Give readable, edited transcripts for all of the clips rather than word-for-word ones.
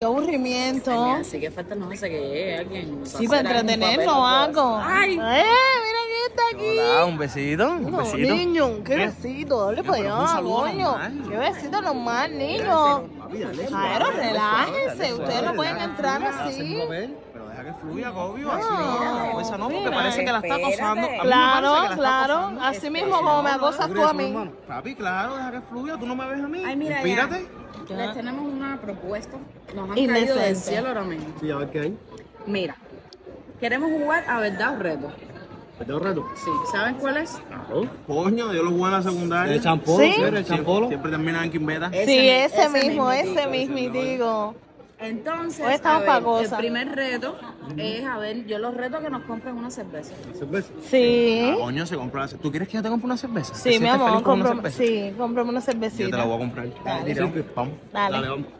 Qué aburrimiento. Así que falta no sé qué, alguien. Sí, para entretenerlo algo. Ay. Mira quién está aquí. Hola, un besito, un No, besito. niño, qué besito, dale para pero un allá, saludo coño. normal. Qué besito normal, niño. Jairo, relájense, ustedes no pueden entrar así. Pero deja que fluya, obvio, así No, no. Esa no, porque mira. parece que la está acosando. A mí me parece que Claro, la está claro, acosando. así mismo como me acosas tú a mí. Papi, claro, deja que fluya, tú no me ves a mí. Ay, mira, Inspírate. Les tenemos una propuesta. Nos han Indecente. caído del cielo ahora mismo. Sí, a ver qué hay. Mira, queremos jugar a verdad o reto. ¿Te tengo reto? Sí, ¿saben cuál es? Coño, yo lo jugué en la secundaria. ¿El champolo? ¿Sí? ¿Sí? ¿El champolo? Siempre terminan en Quimbeta. Sí, ese mismo, mismo, digo. Entonces, Hoy estamos a pa' ver, el cosas. primer reto es, a ver, yo los reto que nos compren una cerveza. ¿Cerveza? Sí, Coño, se compra la cerveza. ¿Tú quieres que yo te compre una cerveza? sí, ¿Te mi sientes amor, feliz con una cómprame, cerveza? sí, cómprame una Yo te la cervecita. voy a comprar. Dale. Sí, vamos. Dale. Dale, vamos.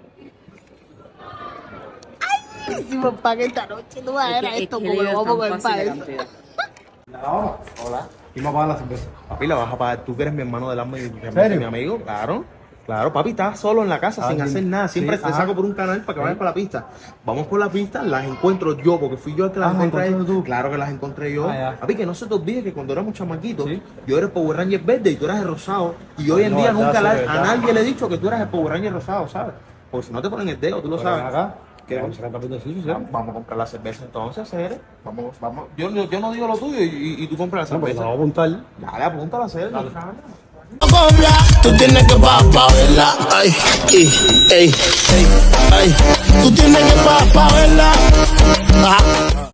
Si me pague esta noche, tú vas a ver a esto como lo vamos a comer para eso. Hola. ¿Quién me va a pagar la cerveza? Papi, la vas a pagar. Tú que eres mi hermano del alma y serio? mi amigo. Claro. Claro, papi, estás solo en la casa sin hacer nada. Siempre sí, te saco por un canal para que vayas para la pista. Vamos por la pista, las encuentro yo, porque fui yo el que las encontré. ¿encontraste tú? Claro que las encontré yo. Ya. Papi, que no se te olvide que cuando éramos chamaquitos, Sí. yo era el Power Ranger verde y tú eras el rosado. Y hoy en No, día verdad, nunca sí, a verdad. nadie le he dicho que tú eras el Power Ranger rosado, ¿sabes? Porque si no te ponen el dedo, tú lo Pero ven sabes. acá. ¿Qué? Vamos a sacar papito sucio, ¿sí? Vamos a comprar la cerveza entonces, Cere. Vamos. Yo no digo lo tuyo y tú compras la No, pues la cerveza. vamos a apuntar. Dale, apunta la Cere. Tú tienes que pa' verla, ay, ey, ey, ay, tú tienes que pa' verla.